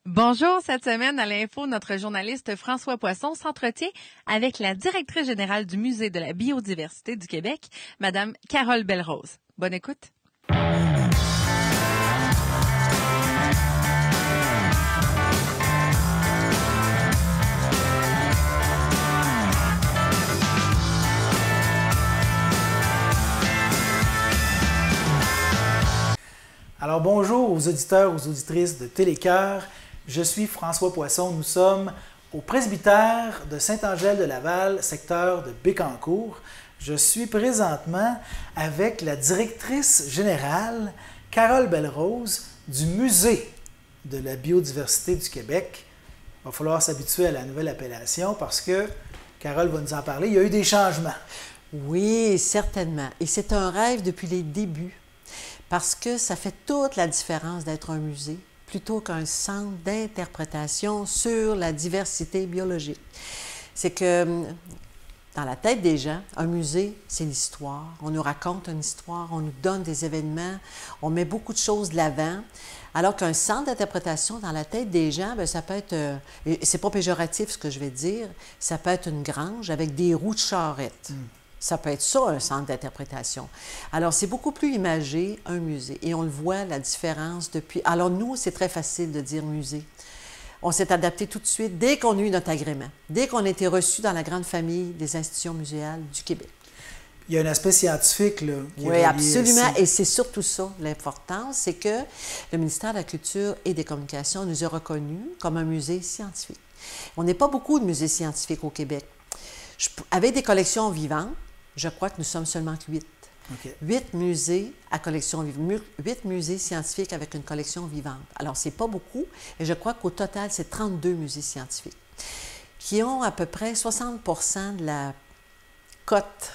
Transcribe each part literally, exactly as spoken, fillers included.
Bonjour, cette semaine à l'Info, notre journaliste François Poisson s'entretient avec la directrice générale du Musée de la biodiversité du Québec, Madame Carole Belle-Rose. Bonne écoute. Alors bonjour aux auditeurs, aux auditrices de Télécœur. Je suis François Poisson. Nous sommes au presbytère de Saint-Angèle-de-Laval, secteur de Bécancour. Je suis présentement avec la directrice générale, Carole Belle-Rose, du Musée de la biodiversité du Québec. Il va falloir s'habituer à la nouvelle appellation parce que, Carole va nous en parler, il y a eu des changements. Oui, certainement. Et c'est un rêve depuis les débuts. Parce que ça fait toute la différence d'être un musée plutôt qu'un centre d'interprétation sur la diversité biologique. C'est que dans la tête des gens, un musée, c'est l'histoire. On nous raconte une histoire, on nous donne des événements, on met beaucoup de choses de l'avant. Alors qu'un centre d'interprétation, dans la tête des gens, bien, ça peut être, euh, et c'est pas péjoratif ce que je vais dire, ça peut être une grange avec des roues de charrette. Mm. Ça peut être ça, un centre d'interprétation. Alors, c'est beaucoup plus imagé, un musée. Et on le voit, la différence depuis... Alors, nous, c'est très facile de dire musée. On s'est adapté tout de suite dès qu'on a eu notre agrément, dès qu'on a été reçu dans la grande famille des institutions muséales du Québec. Il y a un aspect scientifique, là, qui oui, est absolument. ici. Et c'est surtout ça, l'importance, c'est que le ministère de la Culture et des Communications nous a reconnus comme un musée scientifique. On n'est pas beaucoup de musées scientifiques au Québec. Je... Avec des collections vivantes, je crois que nous sommes seulement huit. Okay. Huit musées à collection vivante, huit musées scientifiques avec une collection vivante. Alors, c'est pas beaucoup, et je crois qu'au total, c'est trente-deux musées scientifiques qui ont à peu près soixante pour cent de la cote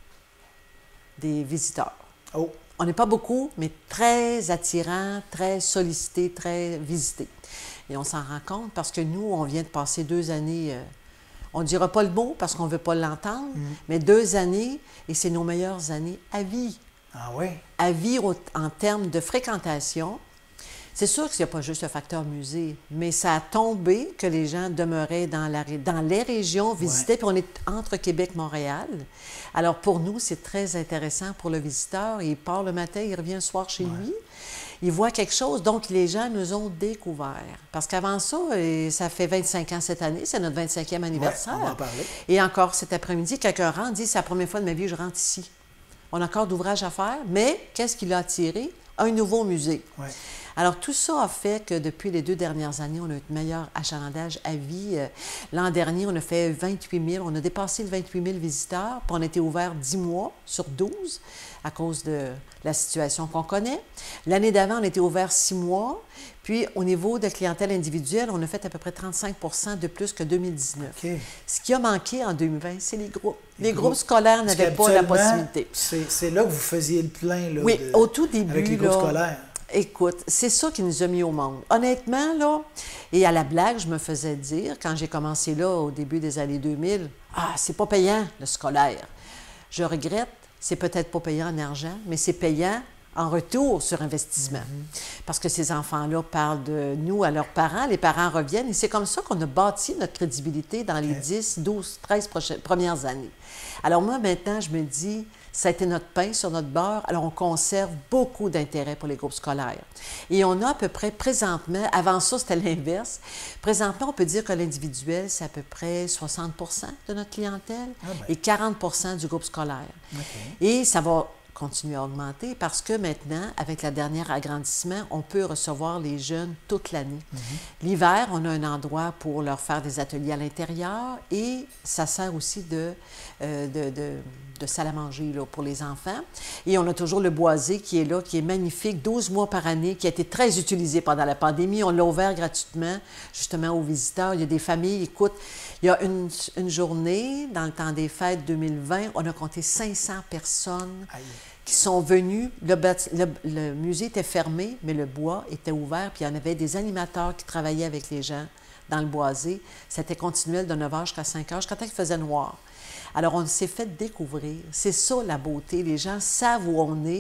des visiteurs. Oh. On n'est pas beaucoup, mais très attirant, très sollicité, très visité. Et on s'en rend compte parce que nous, on vient de passer deux années... Euh, on ne dira pas le mot parce qu'on ne veut pas l'entendre, mm. mais deux années, et c'est nos meilleures années à vie. Ah oui? À vie au, en termes de fréquentation. C'est sûr qu'il n'y a pas juste le facteur musée, mais ça a tombé que les gens demeuraient dans, la, dans les régions, visitaient, ouais. Puis on est entre Québec et Montréal. Alors pour nous, c'est très intéressant pour le visiteur. Il part le matin, il revient le soir chez ouais. lui. Il voit quelque chose, donc les gens nous ont découvert. Parce qu'avant ça, et ça fait vingt-cinq ans cette année, c'est notre vingt-cinquième anniversaire. Ouais, on va en parler. Et encore cet après-midi, quelqu'un rentre, dit « c'est la première fois de ma vie que je rentre ici ». On a encore d'ouvrages à faire, mais qu'est-ce qui l'a attiré? Un nouveau musée. Ouais. Alors, tout ça a fait que depuis les deux dernières années, on a eu un meilleur achalandage à vie. L'an dernier, on a fait vingt-huit mille, on a dépassé le vingt-huit mille visiteurs, puis on a été ouvert dix mois sur douze à cause de la situation qu'on connaît. L'année d'avant, on a été ouvert six mois, puis au niveau de la clientèle individuelle, on a fait à peu près trente-cinq pour cent de plus que deux mille dix-neuf. Okay. Ce qui a manqué en deux mille vingt, c'est les groupes. Les, les groupes, groupes scolaires n'avaient pas la possibilité. C'est là que vous faisiez le plein, là, oui, de, au tout début, avec les groupes là, scolaires. Écoute, c'est ça qui nous a mis au monde. Honnêtement, là, et à la blague, je me faisais dire, quand j'ai commencé là, au début des années deux mille, « Ah, c'est pas payant, le scolaire. » Je regrette, c'est peut-être pas payant en argent, mais c'est payant en retour sur investissement. Mm-hmm. Parce que ces enfants-là parlent de nous à leurs parents, les parents reviennent, et c'est comme ça qu'on a bâti notre crédibilité dans les okay. dix, douze, treize prochaines, premières années. Alors moi, maintenant, je me dis... Ça a été notre pain sur notre beurre. Alors, on conserve beaucoup d'intérêt pour les groupes scolaires. Et on a à peu près, présentement, avant ça, c'était l'inverse. Présentement, on peut dire que l'individuel, c'est à peu près soixante pour cent de notre clientèle ah ben. et quarante pour cent du groupe scolaire. Okay. Et ça va continuer à augmenter parce que maintenant, avec la dernière agrandissement, on peut recevoir les jeunes toute l'année. Mm-hmm. L'hiver, on a un endroit pour leur faire des ateliers à l'intérieur et ça sert aussi de, euh, de, de, de salle à manger là, pour les enfants. Et on a toujours le boisé qui est là, qui est magnifique, douze mois par année, qui a été très utilisé pendant la pandémie. On l'a ouvert gratuitement, justement, aux visiteurs. Il y a des familles, écoute, il y a une, une journée, dans le temps des fêtes deux mille vingt, on a compté cinq cents personnes Aïe. Qui sont venues. Le, le, le musée était fermé, mais le bois était ouvert, puis il y en avait des animateurs qui travaillaient avec les gens dans le boisé. C'était continuel de neuf heures jusqu'à cinq heures, jusqu'à temps qu'il faisait noir. Alors, on s'est fait découvrir. C'est ça, la beauté. Les gens savent où on est,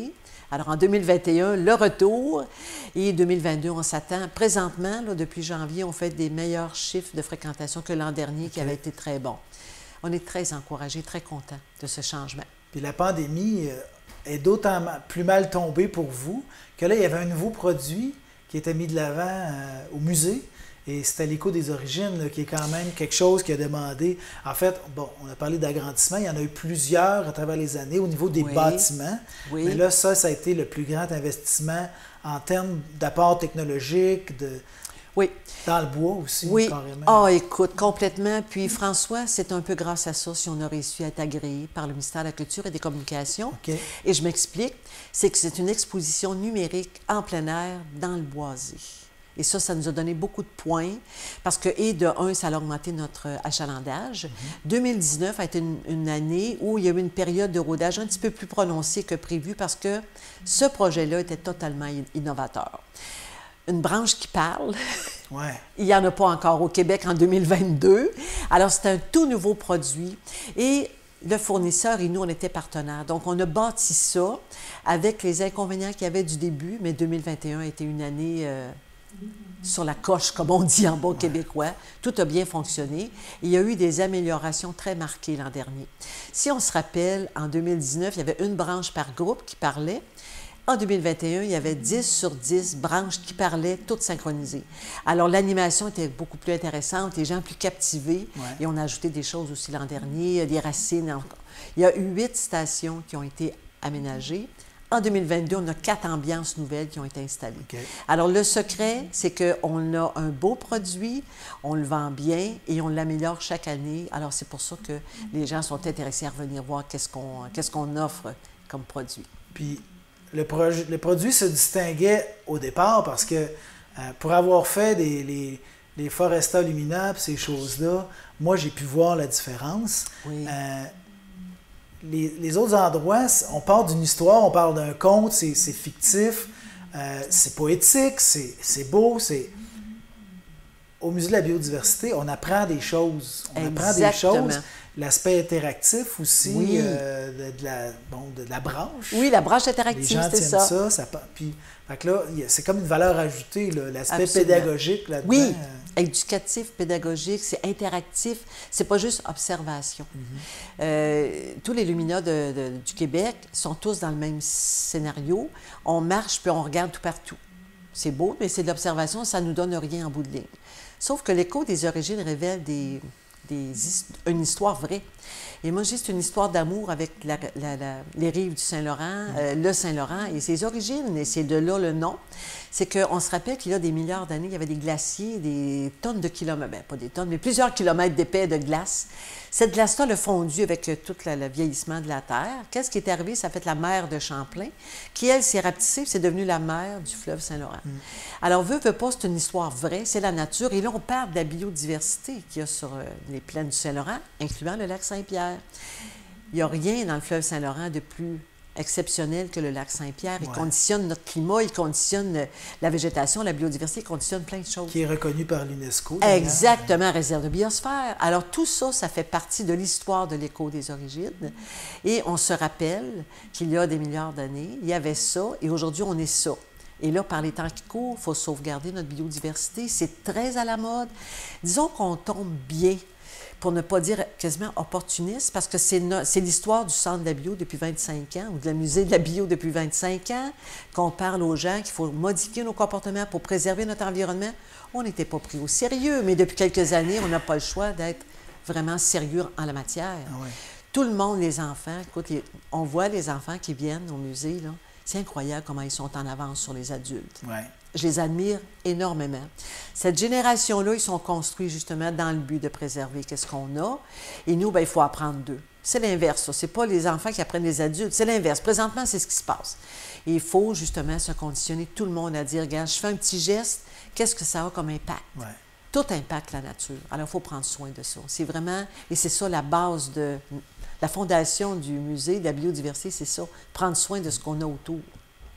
Alors, en deux mille vingt et un, le retour. Et deux mille vingt-deux, on s'attend. Présentement, là, depuis janvier, on fait des meilleurs chiffres de fréquentation que l'an dernier, okay. qui avait été très bon. On est très encouragés, très contents de ce changement. Puis la pandémie est d'autant plus mal tombée pour vous que là, il y avait un nouveau produit qui était mis de l'avant euh, au musée. Et c'était l'Écho des origines, là, qui est quand même quelque chose qui a demandé... En fait, bon, on a parlé d'agrandissement, il y en a eu plusieurs à travers les années au niveau des oui. bâtiments. Oui. Mais là, ça, ça a été le plus grand investissement en termes d'apport technologique, de... Oui. Dans le bois aussi, oui. carrément. Ah, oh, écoute, complètement. Puis François, c'est un peu grâce à ça si on a réussi à être agréé par le ministère de la Culture et des Communications. Okay. Et je m'explique, c'est que c'est une exposition numérique en plein air dans le boisé. Et ça, ça nous a donné beaucoup de points parce que, et de un, ça a augmenté notre achalandage. Mm-hmm. deux mille dix-neuf a été une, une année où il y a eu une période de rodage un petit peu plus prononcée que prévu parce que ce projet-là était totalement innovateur. Une branche qui parle. Ouais. Il n'y en a pas encore au Québec en deux mille vingt-deux. Alors, c'est un tout nouveau produit. Et le fournisseur et nous, on était partenaires. Donc, on a bâti ça avec les inconvénients qu'il y avait du début, mais deux mille vingt et un a été une année euh, sur la coche, comme on dit en bon ouais. québécois. Tout a bien fonctionné. Il y a eu des améliorations très marquées l'an dernier. Si on se rappelle, en deux mille dix-neuf, il y avait une branche par groupe qui parlait. En deux mille vingt et un, il y avait dix sur dix branches qui parlaient, toutes synchronisées. Alors, l'animation était beaucoup plus intéressante, les gens plus captivés. Ouais. Et on a ajouté des choses aussi l'an dernier, des racines. Il y a eu huit stations qui ont été aménagées. En deux mille vingt-deux, on a quatre ambiances nouvelles qui ont été installées. Okay. Alors, le secret, c'est qu'on a un beau produit, on le vend bien et on l'améliore chaque année. Alors, c'est pour ça que les gens sont intéressés à revenir voir qu'est-ce qu'on qu'est-ce qu'on offre comme produit. Puis, Le, projet, le produit se distinguait au départ parce que euh, pour avoir fait des, les, les Foresta Lumina et ces choses-là, moi, j'ai pu voir la différence. Oui. Euh, les, les autres endroits, on part d'une histoire, on parle d'un conte, c'est fictif, euh, c'est poétique, c'est beau, c'est... Au Musée de la biodiversité, on apprend des choses. On Exactement. apprend des choses. L'aspect interactif aussi, oui. euh, de, de, la, bon, de, de la branche. Oui, la branche interactive, c'est ça. Les gens tiennent ça. ça puis, fait que là, c'est comme une valeur ajoutée, l'aspect pédagogique là-dedans. Oui, éducatif, pédagogique, c'est interactif. C'est pas juste observation. Mm-hmm. euh, tous les luminas de, de, du Québec sont tous dans le même scénario. On marche puis on regarde tout partout. C'est beau, mais c'est de l'observation, ça ne nous donne rien en bout de ligne. Sauf que l'Écho des origines révèle des, des, une histoire vraie. Et moi, juste une histoire d'amour avec la, la, la, les rives du Saint-Laurent, mmh. euh, le Saint-Laurent et ses origines, et c'est de là le nom. C'est qu'on se rappelle qu'il y a des milliards d'années, il y avait des glaciers, des tonnes de kilomètres, bien pas des tonnes, mais plusieurs kilomètres d'épais de glace. Cette glace-là a fondu avec tout la, le vieillissement de la Terre. Qu'est-ce qui est arrivé? Ça a fait la mer de Champlain, qui, elle, s'est rapetissée, c'est devenu la mer du fleuve Saint-Laurent. Mmh. Alors, veut, veut pas, c'est une histoire vraie, c'est la nature. Et là, on parle de la biodiversité qu'il y a sur euh, les plaines du Saint-Laurent, incluant le lac Saint-Pierre. Il n'y a rien dans le fleuve Saint-Laurent de plus exceptionnel que le lac Saint-Pierre. Il ouais. conditionne notre climat, il conditionne la végétation, la biodiversité, il conditionne plein de choses. Qui est reconnu par l'UNESCO. Exactement, réserve de biosphère. Alors, tout ça, ça fait partie de l'histoire de l'Écho des origines. Et on se rappelle qu'il y a des milliards d'années, il y avait ça, et aujourd'hui, on est ça. Et là, par les temps qui courent, il faut sauvegarder notre biodiversité. C'est très à la mode. Disons qu'on tombe bien, pour ne pas dire quasiment opportuniste, parce que c'est no l'histoire du Centre de la bio depuis vingt-cinq ans, ou de la Musée de la bio depuis vingt-cinq ans, qu'on parle aux gens qu'il faut modifier nos comportements pour préserver notre environnement. On n'était pas pris au sérieux, mais depuis quelques années, on n'a pas le choix d'être vraiment sérieux en la matière. Ah ouais. Tout le monde, les enfants, écoute, les, on voit les enfants qui viennent au musée, là. C'est incroyable comment ils sont en avance sur les adultes. Ouais. Je les admire énormément. Cette génération-là, ils sont construits justement dans le but de préserver qu'est-ce qu'on a. Et nous, bien, il faut apprendre d'eux. C'est l'inverse, ça. Ce n'est pas les enfants qui apprennent les adultes. C'est l'inverse. Présentement, c'est ce qui se passe. Et il faut justement se conditionner tout le monde à dire, regarde, je fais un petit geste, qu'est-ce que ça a comme impact? Ouais. Tout impacte la nature. Alors, il faut prendre soin de ça. C'est vraiment, et c'est ça la base de la fondation du musée de la biodiversité, c'est ça, prendre soin de ce qu'on a autour.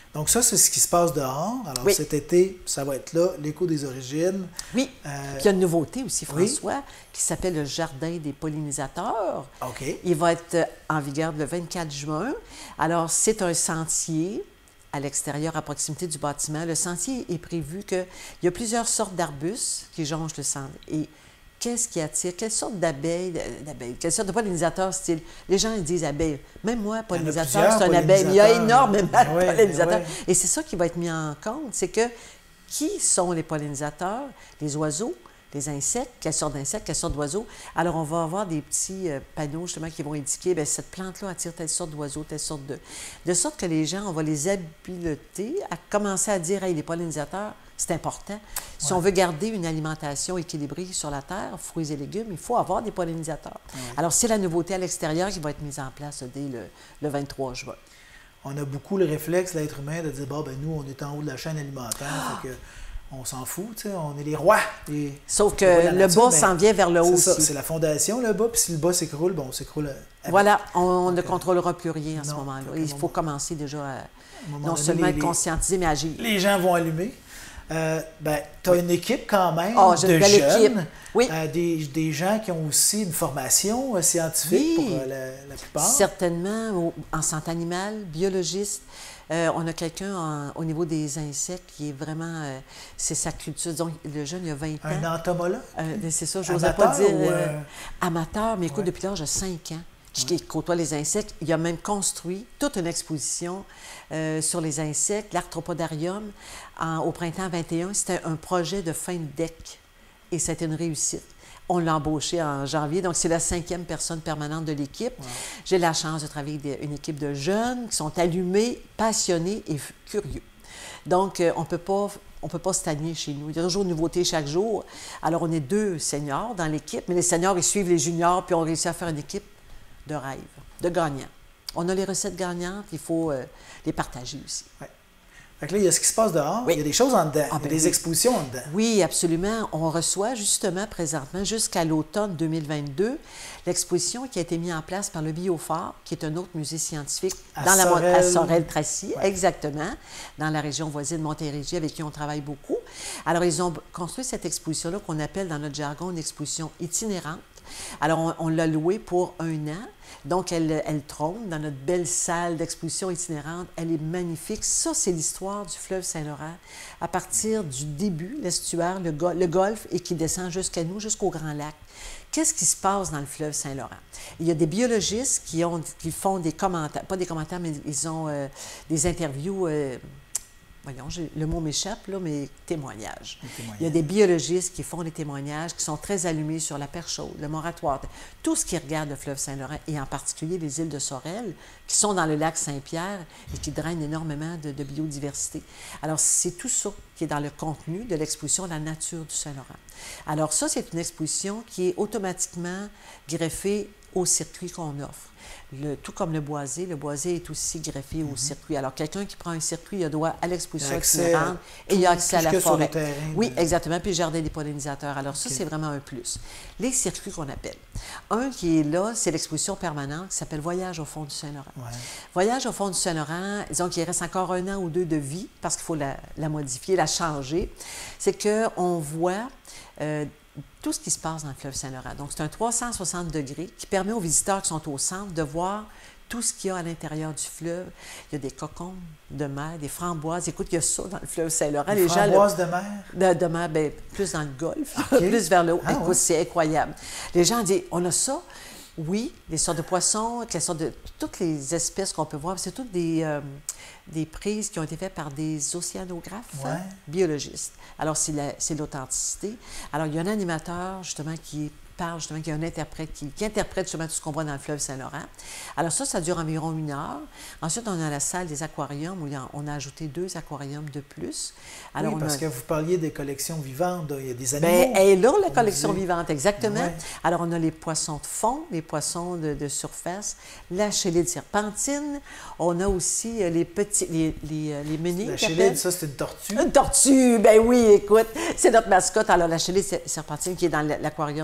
Donc ça, c'est ce qui se passe dehors. Alors Oui. cet été, ça va être là, l'écho des origines. Oui. Euh, Puis il y a une nouveauté aussi, oui. François, qui s'appelle le Jardin des pollinisateurs. OK. Il va être en vigueur le vingt-quatre juin. Alors, c'est un sentier à l'extérieur, à proximité du bâtiment. Le sentier est prévu qu'il y a plusieurs sortes d'arbustes qui jonchent le sentier. Et qu'est-ce qui attire? Quelle sorte d'abeilles, d'abeilles, quelle sorte de pollinisateurs style? Les gens ils disent abeilles. Même moi, pollinisateur, c'est un abeille. Il y a énormément Ben de ouais, pollinisateurs. ben ouais. Et c'est ça qui va être mis en compte, c'est que qui sont les pollinisateurs? Les oiseaux, les insectes, quelle sorte d'insectes, quelle sorte d'oiseaux. Alors, on va avoir des petits euh, panneaux, justement, qui vont indiquer, bien, cette plante-là attire telle sorte d'oiseaux, telle sorte de... De sorte que les gens, on va les habileter à commencer à dire, hey, les pollinisateurs, c'est important. Si Ouais. on veut garder une alimentation équilibrée sur la terre, fruits et légumes, il faut avoir des pollinisateurs. Ouais. Alors, c'est la nouveauté à l'extérieur qui va être mise en place dès le, le vingt-trois juin. On a beaucoup le réflexe, l'être humain, de dire, bon, ben nous, on est en haut de la chaîne alimentaire, fait que on s'en fout, tu sais, on est les rois. Les, Sauf que les rois de la le nature, bas mais s'en vient vers le haut c'est ça, aussi. c'est la fondation, le bas, puis si le bas s'écroule, bon, on s'écroule avec. Voilà, on, on ne Donc, contrôlera plus rien à ce non, moment-là. donc, à un Il moment- faut commencer déjà à un moment non donné, seulement les- être les- conscientisé, mais agir. Les gens vont allumer. Euh, ben, tu as une équipe quand même Ah, j'ai de une belle jeunes, équipe. Oui. euh, des, des gens qui ont aussi une formation euh, scientifique Oui. pour euh, la, la plupart. Certainement, au- en santé animale, biologiste. Euh, on a quelqu'un en- au niveau des insectes qui est vraiment... euh, c'est sa culture. Donc, le jeune, il a vingt Un ans. entomologue? Euh, c'est ça, je n'osais pas Amateur dire... ou, euh, euh, amateur, mais écoute, ouais. depuis l'âge de cinq ans, qui qui côtoie les insectes. Il a même construit toute une exposition euh, sur les insectes, l'arthropodarium, en- au printemps vingt et un. C'était un projet de fin de deck et c'était une réussite. On l'a embauché en janvier, donc c'est la cinquième personne permanente de l'équipe. Wow. J'ai la chance de travailler avec des- une équipe de jeunes qui sont allumés, passionnés et f- curieux. Donc, euh, on peut pas... On ne peut pas stagner chez nous. Il y a toujours une nouveauté chaque jour. Alors, on est deux seniors dans l'équipe, mais les seniors, ils suivent les juniors, puis on réussit à faire une équipe de rêve, de gagnants. On a les recettes gagnantes, il faut euh, les partager aussi. Ouais. Fait que là, il y a ce qui se passe dehors, Oui. il y a des choses en dedans, Ah, il y a ben des oui. expositions en dedans. Oui, absolument. On reçoit justement présentement, jusqu'à l'automne deux mille vingt-deux, l'exposition qui a été mise en place par le Biophare, qui est un autre musée scientifique À dans la mon- à Sorel. Sorel-Tracy, Ouais. exactement, dans la région voisine de Montérégie, avec qui on travaille beaucoup. Alors, ils ont construit cette exposition-là qu'on appelle dans notre jargon une exposition itinérante. Alors, on, on l'a louée pour un an. Donc, elle, elle trône dans notre belle salle d'exposition itinérante. Elle est magnifique. Ça, c'est l'histoire du fleuve Saint-Laurent à partir du début, l'estuaire, le, go- le golfe, et qui descend jusqu'à nous, jusqu'au Grand Lac. Qu'est-ce qui se passe dans le fleuve Saint-Laurent? Il y a des biologistes qui, ont, qui font des commentaires, pas des commentaires, mais ils ont euh, des interviews... euh, voyons, j'ai- le mot m'échappe, là, mais témoignages. Des témoignages. Il y a des biologistes qui font des témoignages, qui sont très allumés sur la perche chaude, le moratoire, tout ce qui regarde le fleuve Saint-Laurent, et en particulier les îles de Sorel, qui sont dans le lac Saint-Pierre et qui drainent énormément de, de biodiversité. Alors, c'est tout ça qui est dans le contenu de l'exposition La nature du Saint-Laurent. Alors, ça, c'est une exposition qui est automatiquement greffée au circuit qu'on offre. Le, tout comme le boisé, le boisé est aussi greffé au circuit. Alors, quelqu'un qui prend un circuit, il a droit à l'exposition Il a accès itinérante à et il a tout- accès à tout la ce que sur forêt. le terrain Oui, de- exactement. Puis le jardin des pollinisateurs. Alors, ça, OK. c'est vraiment un plus. Les circuits qu'on appelle. Un qui est là, c'est l'exposition permanente qui s'appelle Voyage au fond du Saint-Laurent. Ouais. Voyage au fond du Saint-Laurent, disons qu'il reste encore un an ou deux de vie parce qu'il faut la, la modifier, la changer. C'est qu'on voit euh, tout ce qui se passe dans le fleuve Saint-Laurent. Donc, c'est un trois cent soixante degrés qui permet aux visiteurs qui sont au centre de voir tout ce qu'il y a à l'intérieur du fleuve. Il y a des cocons de mer, des framboises. Écoute, il y a ça dans le fleuve Saint-Laurent. Les Les gens, là, framboises de mer. de, de mer, ben, plus dans le golfe, OK. plus vers le haut. Ah, Écoute, ouais. c'est incroyable. Les gens disent, on a ça. Oui, des sortes de poissons, des sortes de, toutes les espèces qu'on peut voir. C'est toutes des, euh, des prises qui ont été faites par des océanographes, Ouais. hein, biologistes. Alors, c'est la- c'est l'authenticité. Alors, il y a un animateur, justement, qui parle, justement, qui est un interprète, qui, qui interprète justement tout ce qu'on voit dans le fleuve Saint-Laurent. Alors ça, ça dure environ une heure. Ensuite, on a la salle des aquariums où il y a- on a ajouté deux aquariums de plus. Alors, oui, on parce a- que vous parliez des collections vivantes, là. Il y a des ben, animaux. elle est là, la au collection musée. vivante, exactement. Ouais. Alors, on a les poissons de fond, les poissons de, de surface, la chélide serpentine. On a aussi euh, les petits, les, les, euh, les menhirs. La qu'ils chélide, appellent. ça, c'est une tortue. Une tortue, ben oui, écoute, c'est notre mascotte. Alors, la chélide ser- serpentine qui est dans l- l'aquarium principal.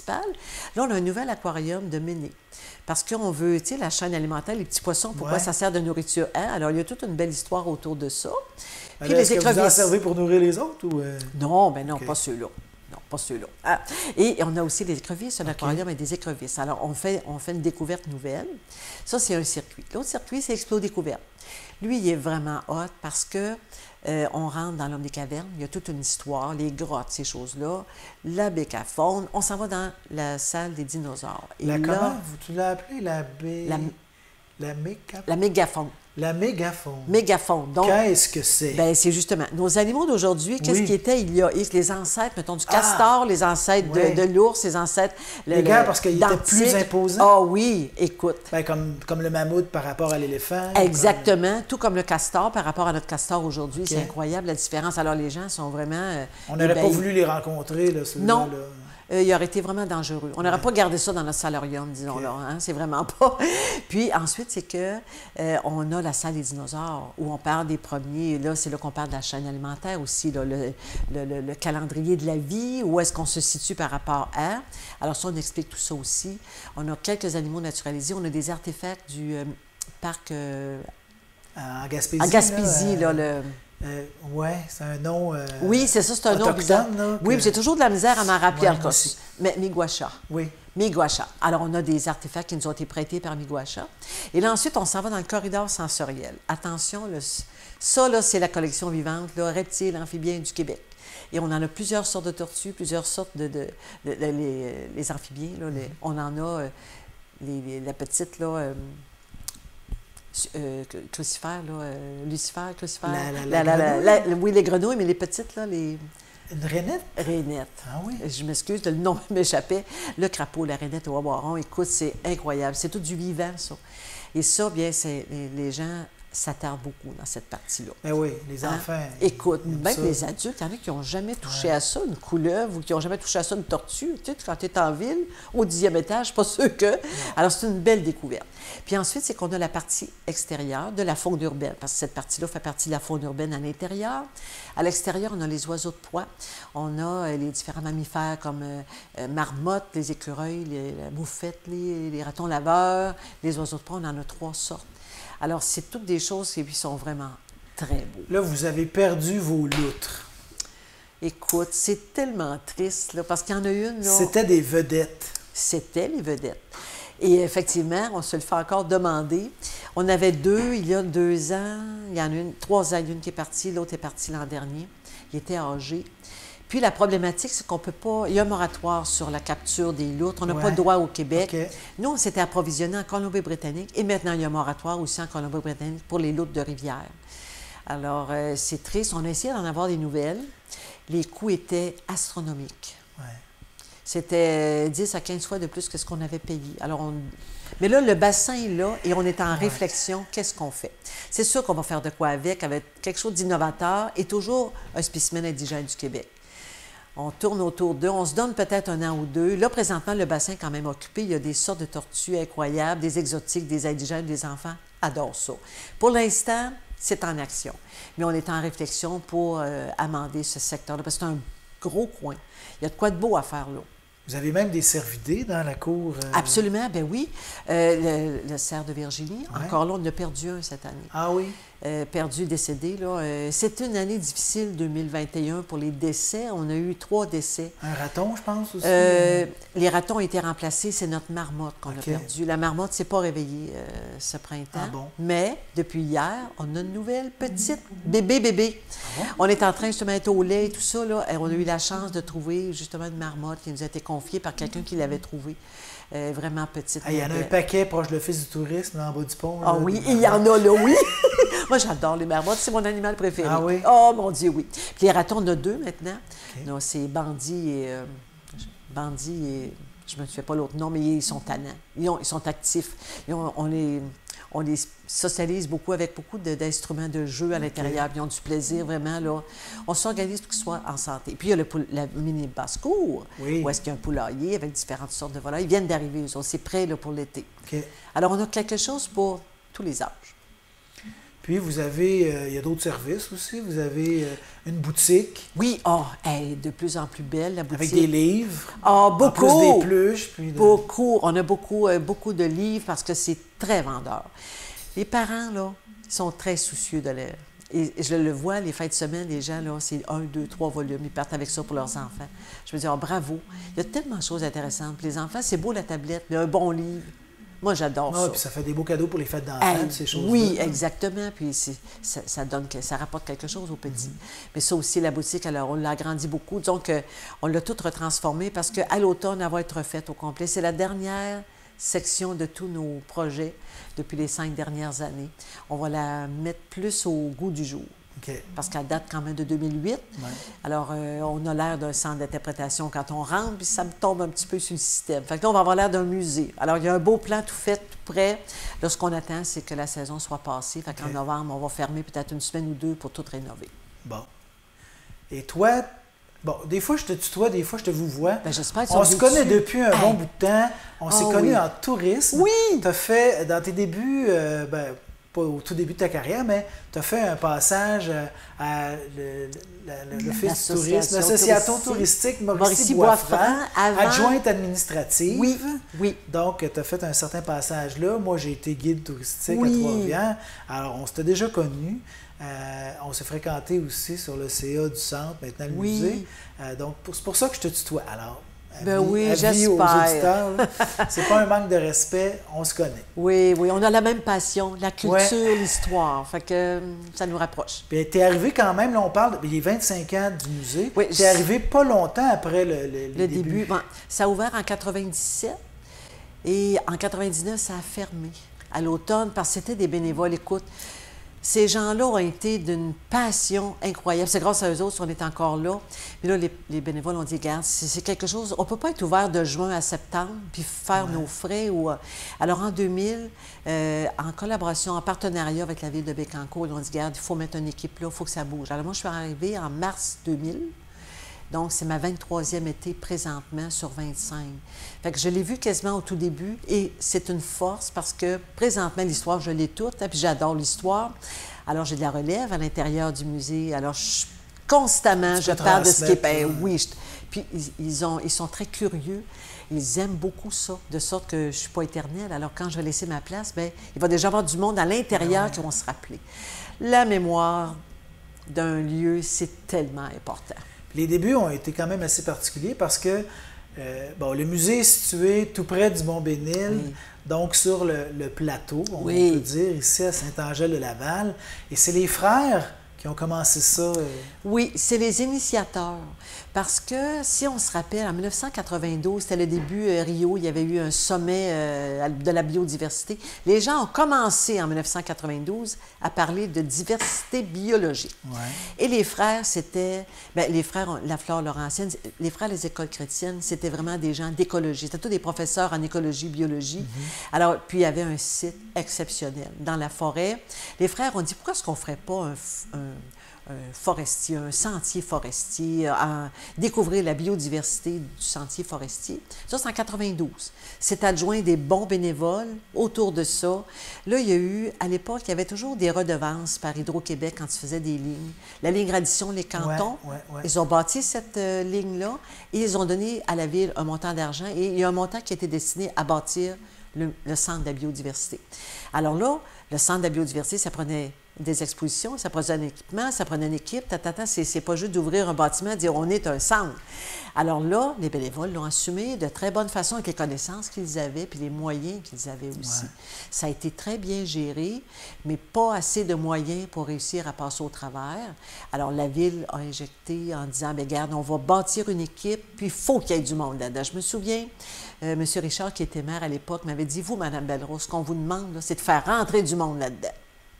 principal. Là, on a un nouvel aquarium de Méné. Parce qu'on veut, tu sais, la chaîne alimentaire, les petits poissons, pourquoi ouais. ça sert de nourriture? Hein? Alors, il y a toute une belle histoire autour de ça. Puis là, les écrevisses. Vous en servez pour nourrir les autres? Ou euh... Non, ben non, okay. pas ceux-là. Non, pas ceux-là. Ah. Et on a aussi des écrevisses, un okay. aquarium avec des écrevisses. Alors, on fait, on fait une découverte nouvelle. Ça, c'est un circuit. L'autre circuit, c'est Explo Découverte. Lui, il est vraiment hot parce que euh, on rentre dans l'Homme des cavernes. Il y a toute une histoire, les grottes, ces choses-là, la bécafaune. On s'en va dans la salle des dinosaures. Et la là, comment? Vous, tu l'as appelée la bé... La, la mégafaune? La mégafaune. La mégafaune. Mégafaune. Donc, qu'est-ce que c'est? Bien, c'est justement nos animaux d'aujourd'hui. Qu'est-ce oui. qui était il y a les ancêtres, mettons, du castor, ah, les ancêtres oui. de, de l'ours, les ancêtres. Les gars, parce qu'ils étaient plus imposants. Ah oui, écoute. Bien, comme, comme le mammouth par rapport à l'éléphant. Exactement. Comme... Tout comme le castor par rapport à notre castor aujourd'hui. Okay. C'est incroyable la différence. Alors, les gens sont vraiment. Euh, On n'aurait pas voulu les rencontrer, là, non. Là. Euh, il aurait été vraiment dangereux. On n'aurait ouais. pas gardé ça dans notre salarium, disons-là. Okay. Hein? C'est vraiment pas. Puis ensuite, c'est que euh, on a la salle des dinosaures où on parle des premiers. Là, c'est là qu'on parle de la chaîne alimentaire aussi, là, le, le, le, le calendrier de la vie, où est-ce qu'on se situe par rapport à. Alors ça, on explique tout ça aussi. On a quelques animaux naturalisés. On a des artefacts du euh, parc... Euh, en Gaspésie. En Gaspésie, là, euh... là le... Euh, oui, c'est un nom. Euh, oui, c'est ça, c'est un nom bizarre. Là, que... Oui, j'ai toujours de la misère à m'en rappeler, ouais, Alcos. Mais Miguacha. Oui. Miguacha. Alors, on a des artefacts qui nous ont été prêtés par Miguacha. Et là, ensuite, on s'en va dans le corridor sensoriel. Attention, là, ça, là, c'est la collection vivante, là, reptiles, amphibiens du Québec. Et on en a plusieurs sortes de tortues, plusieurs sortes de. de, de, de, de les, les amphibiens, là, les, on en a euh, les, les, la petite, là. Euh, Euh, crucifère, là, euh, Lucifer, crucifère. La, la, la, la, la, la, oui, les grenouilles, mais les petites, là, les... Une rainette? Rainette. Ah oui? Je m'excuse, le nom m'échappait. Le crapaud, la rainette au wawaron, écoute, c'est incroyable. C'est tout du vivant, ça. Et ça, bien, c'est, les, les gens s'attardent beaucoup dans cette partie-là. Ben oui, les enfants. Hein? Écoute, même ça. Les adultes, il y en a qui n'ont jamais touché ouais. à ça, une couleuvre, ou qui n'ont jamais touché à ça, une tortue. Tu sais, quand tu es en ville, au dixième étage, pas sûr que. Non. Alors, c'est une belle découverte. Puis ensuite, c'est qu'on a la partie extérieure de la faune urbaine, parce que cette partie-là fait partie de la faune urbaine à l'intérieur. À l'extérieur, on a les oiseaux de proie, on a les différents mammifères comme euh, marmottes, les écureuils, les, la moufette, les, les ratons laveurs, les oiseaux de proie, on en a trois sortes. Alors, c'est toutes des choses qui sont vraiment très beaux. Là, vous avez perdu vos loutres. Écoute, c'est tellement triste, là, parce qu'il y en a une, là... C'était des vedettes. C'était les vedettes. Et effectivement, on se le fait encore demander. On avait deux il y a deux ans. Il y en a une, trois ans, il y en a une qui est partie, l'autre est partie l'an dernier. Il était âgé. Puis la problématique, c'est qu'on peut pas... Il y a un moratoire sur la capture des loutres. On n'a ouais. pas de droit au Québec. Okay. Nous, on s'était approvisionné en Colombie-Britannique. Et maintenant, il y a un moratoire aussi en Colombie-Britannique pour les loutres de rivière. Alors, euh, c'est triste. On a essayé d'en avoir des nouvelles. Les coûts étaient astronomiques. Ouais. C'était dix à quinze fois de plus que ce qu'on avait payé. Alors, on... Mais là, le bassin est là et on est en ouais. réflexion. Qu'est-ce qu'on fait? C'est sûr qu'on va faire de quoi avec, avec quelque chose d'innovateur et toujours un spécimen indigène du Québec. On tourne autour d'eux, on se donne peut-être un an ou deux. Là, présentement, le bassin est quand même occupé. Il y a des sortes de tortues incroyables, des exotiques, des indigènes, des enfants adorent ça. Pour l'instant, c'est en action. Mais on est en réflexion pour euh, amender ce secteur-là, parce que c'est un gros coin. Il y a de quoi de beau à faire là. Vous avez même des cervidés dans la cour? Euh... Absolument, ben oui. Euh, le, le cerf de Virginie, ouais. encore là, on en a perdu un cette année. Ah oui? Euh, perdu, décédé, là. Euh, c'est une année difficile, deux mille vingt et un, pour les décès. On a eu trois décès. Un raton, je pense, aussi? Euh, les ratons ont été remplacés. C'est notre marmotte qu'on okay. a perdue. La marmotte ne s'est pas réveillée euh, ce printemps. Ah bon? Mais, depuis hier, on a une nouvelle petite bébé, bébé. Ah bon? On est en train, justement, d'être au lait et tout ça, là. Et on a eu la chance de trouver, justement, une marmotte qui nous a été confiée par quelqu'un qui l'avait trouvée. Euh, vraiment petite. Il ah, y en a un paquet proche de l'Office du tourisme, là, en bas du pont. Ah oui, il y en a là, oui. Moi, j'adore les marmottes, c'est mon animal préféré. Ah oui? Oh, mon Dieu, oui. Puis les ratons, on a deux maintenant. Okay. Non, c'est Bandit et... Euh, Bandit et... Je ne me souviens pas l'autre nom, mais ils sont tannants. Ils, ont, ils sont actifs. Ils ont, on, les, on les socialise beaucoup avec beaucoup de, d'instruments de jeu à l'intérieur. Okay. Ils ont du plaisir, vraiment, là. On s'organise pour qu'ils soient en santé. Puis il y a le poul, la mini basse-cour, oui. où est-ce qu'il y a un poulailler avec différentes sortes de volailles. Ils viennent d'arriver, eux autres. C'est prêt là, pour l'été. Okay. Alors, on a quelque chose pour tous les âges. Puis vous avez, euh, il y a d'autres services aussi. Vous avez euh, une boutique. Oui, oh, elle est de plus en plus belle, la boutique. Avec des livres. Ah, beaucoup. En plus des pluches. Puis de... Beaucoup. On a beaucoup, euh, beaucoup de livres parce que c'est très vendeur. Les parents, là, sont très soucieux de l'air. Et je le vois, les fins de semaine, les gens, là, c'est un, deux, trois volumes. Ils partent avec ça pour leurs enfants. Je me dis, oh, bravo. Il y a tellement de choses intéressantes. Pour les enfants, c'est beau la tablette, mais un bon livre. Moi, j'adore ah, ça. Puis ça fait des beaux cadeaux pour les fêtes d'enfants, Hey, ces choses-là. oui, exactement. Puis ça, ça, donne, ça rapporte quelque chose aux petits. Mm-hmm. Mais ça aussi, la boutique, alors, on l'a agrandi beaucoup. Donc, on l'a tout retransformé parce qu'à l'automne, elle va être refaite au complet. C'est la dernière section de tous nos projets depuis les cinq dernières années. On va la mettre plus au goût du jour. Okay. Parce qu'elle date quand même de deux mille huit. Ouais. Alors, euh, on a l'air d'un centre d'interprétation quand on rentre, puis ça me tombe un petit peu sur le système. Fait que là, on va avoir l'air d'un musée. Alors, il y a un beau plan tout fait, tout prêt. Là, ce qu'on attend, c'est que la saison soit passée. Fait qu'en okay. novembre, on va fermer peut-être une semaine ou deux pour tout rénover. Bon. Et toi, bon, des fois, je te tutoie, des fois, je te vous vois. Bien, j'espère on se connaît dessus. depuis un hey. bon bout de temps. On oh, s'est connus oui. en tourisme. Oui! Tu as fait, dans tes débuts, euh, ben, pas au tout début de ta carrière, mais tu as fait un passage à l'Office du tourisme, l'Association touristique Mauricie-Boisfranc, avant... adjointe administrative. Oui, oui. Donc, tu as fait un certain passage là. Moi, j'ai été guide touristique oui. à Trois-Rivières. Alors, on s'était déjà connus. Euh, on s'est fréquenté aussi sur le C A du centre, maintenant le oui. musée. Euh, donc, c'est pour ça que je te tutoie. Alors, ben avis, oui, avis aux j'espère. auditeurs, c'est pas un manque de respect, on se connaît. Oui, oui, on a la même passion, la culture, ouais. l'histoire, fait que ça nous rapproche. Puis t'es arrivé quand même, là on parle, il y a vingt-cinq ans du musée, oui, t'es arrivé pas longtemps après le, le, le le début. début. Bon, ça a ouvert en quatre-vingt-dix-sept et en quatre-vingt-dix-neuf, ça a fermé à l'automne parce que c'était des bénévoles. Écoute, ces gens-là ont été d'une passion incroyable. C'est grâce à eux autres qu'on est encore là. Mais là, les, les bénévoles ont dit, regarde, c'est quelque chose... On ne peut pas être ouvert de juin à septembre puis faire ouais. nos frais. Ou... Alors, en deux mille, euh, en collaboration, en partenariat avec la Ville de Bécancour, ils ont dit, regarde, il faut mettre une équipe là, il faut que ça bouge. Alors, moi, je suis arrivée en mars deux mille. Donc, c'est ma vingt-troisième été présentement sur vingt-cinq. Fait que je l'ai vu quasiment au tout début et c'est une force parce que présentement, l'histoire, je l'ai toute, hein, puis j'adore l'histoire. Alors, j'ai de la relève à l'intérieur du musée. Alors, je, constamment, je parle de ce qui est... Ben, oui, je, puis ils, ils, ont, ils sont très curieux. Ils aiment beaucoup ça, de sorte que je ne suis pas éternelle. Alors, quand je vais laisser ma place, bien, il va déjà y avoir du monde à l'intérieur ouais. qui vont se rappeler. La mémoire d'un lieu, c'est tellement important. Les débuts ont été quand même assez particuliers parce que euh, bon, le musée est situé tout près du Mont-Bénil, oui. donc sur le, le plateau, on oui. peut dire, ici à Saint-Angèle-de-Laval. Et c'est les frères qui ont commencé ça. Euh... Oui, c'est les initiateurs. Parce que, si on se rappelle, en mille neuf cent quatre-vingt-douze, c'était le début, euh, Rio, il y avait eu un sommet euh, de la biodiversité. Les gens ont commencé en mille neuf cent quatre-vingt-douze à parler de diversité biologique. Ouais. Et les frères, c'était... Bien, les frères, la Flore Laurentienne, les frères des écoles chrétiennes, c'était vraiment des gens d'écologie. C'était tous des professeurs en écologie, biologie. Mm-hmm. Alors, puis il y avait un site exceptionnel dans la forêt. Les frères ont dit, pourquoi est-ce qu'on ne ferait pas un... un un forestier, un sentier forestier, à découvrir la biodiversité du sentier forestier. Ça, c'est en quatre-vingt-douze. C'est adjoint des bons bénévoles autour de ça. Là, il y a eu, à l'époque, il y avait toujours des redevances par Hydro-Québec quand ils faisaient des lignes. La ligne Radisson-les Cantons, ouais, ouais, ouais. ils ont bâti cette euh, ligne-là et ils ont donné à la Ville un montant d'argent et il y a un montant qui a été destiné à bâtir le, le centre de la biodiversité. Alors là, le centre de la biodiversité, ça prenait des expositions, ça prenait un équipement, ça prenait une équipe, tatata, c'est, c'est pas juste d'ouvrir un bâtiment et dire on est un centre. Alors là, les bénévoles l'ont assumé de très bonne façon avec les connaissances qu'ils avaient puis les moyens qu'ils avaient aussi. Ouais. Ça a été très bien géré, mais pas assez de moyens pour réussir à passer au travers. Alors la Ville a injecté en disant, bien, regarde, on va bâtir une équipe, puis il faut qu'il y ait du monde là-dedans. Je me souviens, euh, M. Richard, qui était maire à l'époque, m'avait dit, vous, Mme Belrose, ce qu'on vous demande, là, c'est de faire rentrer du monde là-dedans.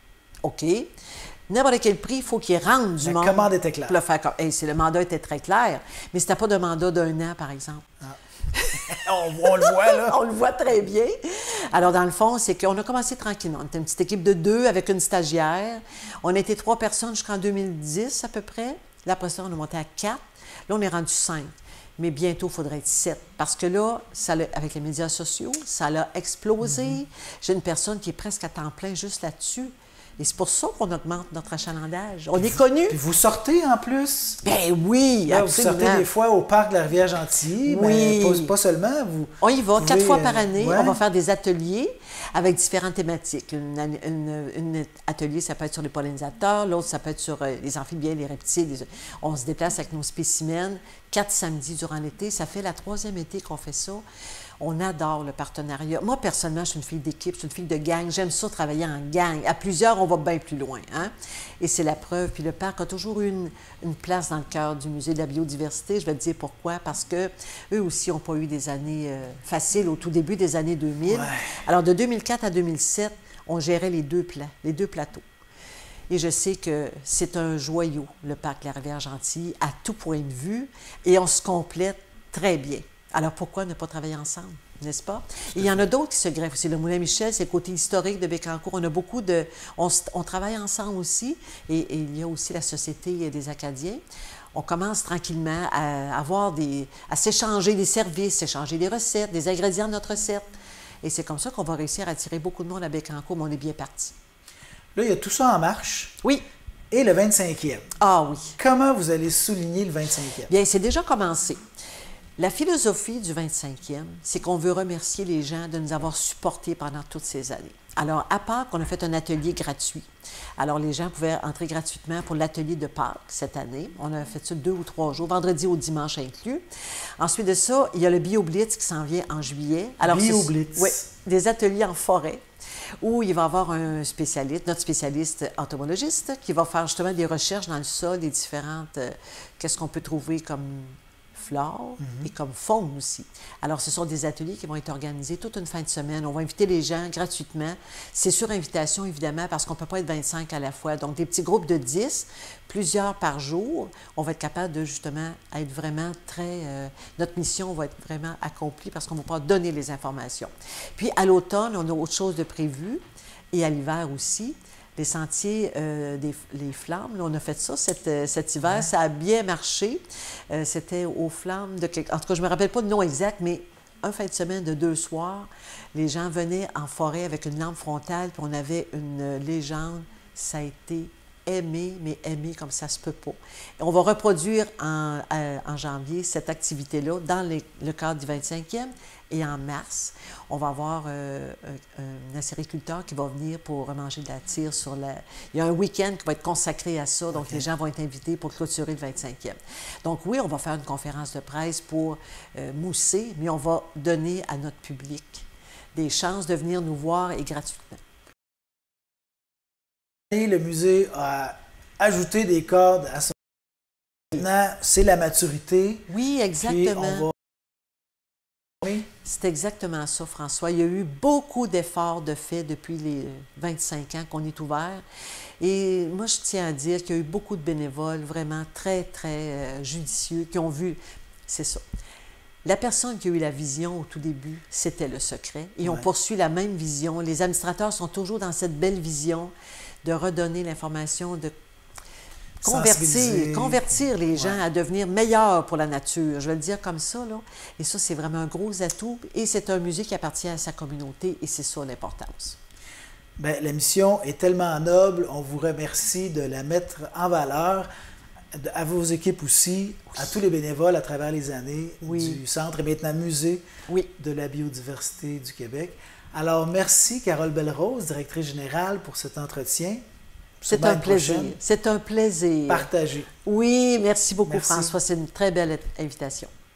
OK. N'importe quel prix, il faut qu'il rentre du la monde. La commande était claire. Le, faire... hey, le mandat était très clair, mais c'était pas de mandat d'un an, par exemple. Ah. on, on le voit, là. On le voit très bien. Alors, dans le fond, c'est qu'on a commencé tranquillement. On était une petite équipe de deux avec une stagiaire. On était trois personnes jusqu'en deux mille dix, à peu près. Là, après ça, on est monté à quatre. Là, on est rendu cinq. Mais bientôt, il faudrait être sept. Parce que là, ça avec les médias sociaux, ça l'a explosé. Mm-hmm. J'ai une personne qui est presque à temps plein juste là-dessus. Et c'est pour ça qu'on augmente notre achalandage. On est connu. Puis vous sortez en plus. Ben oui, Là, vous absolument. sortez des fois au parc de la Rivière-Gentilly, Oui. mais pas, pas seulement. Vous On y va pouvez, quatre fois euh, par année. ouais. On va faire des ateliers avec différentes thématiques. Une, année- une, une atelier, ça peut être sur les pollinisateurs. L'autre, ça peut être sur euh, les amphibiens, les reptiles. les- On se déplace avec nos spécimens. Quatre samedis durant l'été. Ça fait la troisième été qu'on fait ça. On adore le partenariat. Moi, personnellement, je suis une fille d'équipe, je suis une fille de gang. J'aime ça, travailler en gang. À plusieurs, on va bien plus loin. Hein? Et c'est la preuve. Puis le parc a toujours eu une, une place dans le cœur du Musée de la biodiversité. Je vais te dire pourquoi. Parce que eux aussi n'ont pas eu des années euh, faciles au tout début des années deux mille. Ouais. Alors, de deux mille quatre à deux mille sept, on gérait les deux plats, les deux plateaux. Et je sais que c'est un joyau, le parc La Rivière-Gentilly, à tout point de vue, et on se complète très bien. Alors pourquoi ne pas travailler ensemble, n'est-ce pas? Et il y en a d'autres qui se greffent aussi. Le Moulin Michel, c'est le côté historique de Bécancour. On a beaucoup de... On, s- on travaille ensemble aussi, et, et il y a aussi la Société des Acadiens. On commence tranquillement à avoir des... à s'échanger des services, s'échanger des recettes, des ingrédients de notre recette. Et c'est comme ça qu'on va réussir à attirer beaucoup de monde à Bécancour, mais on est bien parti. Là, il y a tout ça en marche. Oui. Et le vingt-cinquième. Ah oui. Comment vous allez souligner le vingt-cinquième? Bien, c'est déjà commencé. La philosophie du vingt-cinquième, c'est qu'on veut remercier les gens de nous avoir supportés pendant toutes ces années. Alors, à Pâques, on a fait un atelier gratuit. Alors, les gens pouvaient entrer gratuitement pour l'atelier de Pâques cette année. On a fait ça deux ou trois jours, vendredi au dimanche inclus. Ensuite de ça, il y a le BioBlitz qui s'en vient en juillet. Alors, c'est- BioBlitz. Oui, des ateliers en forêt où il va y avoir un spécialiste, notre spécialiste entomologiste, qui va faire justement des recherches dans le sol, des différentes... euh, qu'est-ce qu'on peut trouver comme flore et comme faune aussi. Alors, ce sont des ateliers qui vont être organisés toute une fin de semaine. On va inviter les gens gratuitement. C'est sur invitation, évidemment, parce qu'on ne peut pas être vingt-cinq à la fois. Donc, des petits groupes de dix, plusieurs par jour. On va être capable de, justement, être vraiment très... euh, notre mission va être vraiment accomplie parce qu'on va pouvoir donner les informations. Puis, à l'automne, on a autre chose de prévu, et à l'hiver aussi. Les sentiers euh, des les flammes, là, on a fait ça cet, euh, cet hiver, ça a bien marché. Euh, C'était aux flammes de... quelque- En tout cas, je ne me rappelle pas le nom exact, mais un fin de semaine de deux soirs, les gens venaient en forêt avec une lampe frontale, puis on avait une euh, légende. Ça a été aimé, mais aimé comme ça se peut pas. Et on va reproduire en, euh, en janvier cette activité-là dans les- le cadre du vingt-cinquième. Et en mars, on va avoir euh, un, un acériculteur qui va venir pour manger de la tire sur la... Il y a un week-end qui va être consacré à ça, donc OK. les gens vont être invités pour clôturer le vingt-cinquième. Donc oui, on va faire une conférence de presse pour euh, mousser, mais on va donner à notre public des chances de venir nous voir et gratuitement. Et le musée a ajouté des cordes à son... Maintenant, c'est la maturité. Oui, Puis exactement. on va... Oui. C'est exactement ça, François. Il y a eu beaucoup d'efforts de fait depuis les vingt-cinq ans qu'on est ouvert. Et moi, je tiens à dire qu'il y a eu beaucoup de bénévoles vraiment très, très euh, judicieux qui ont vu, c'est ça. La personne qui a eu la vision au tout début, c'était le secret. Et on Ouais. poursuit la même vision. Les administrateurs sont toujours dans cette belle vision de redonner l'information, de Sensibiliser. convertir, convertir les gens Ouais. à devenir meilleurs pour la nature. Je vais le dire comme ça, là. Et ça, c'est vraiment un gros atout. Et c'est un musée qui appartient à sa communauté. Et c'est ça l'importance. Bien, la mission est tellement noble. On vous remercie de la mettre en valeur. De- À vos équipes aussi, à tous les bénévoles à travers les années Oui. du Centre et maintenant Musée Oui. de la biodiversité du Québec. Alors, merci Carole Belle-Rose, directrice générale, pour cet entretien. C'est Sûrement un une plaisir. prochaine. C'est un plaisir. Partagez. Oui, merci beaucoup, Merci. François. C'est une très belle invitation.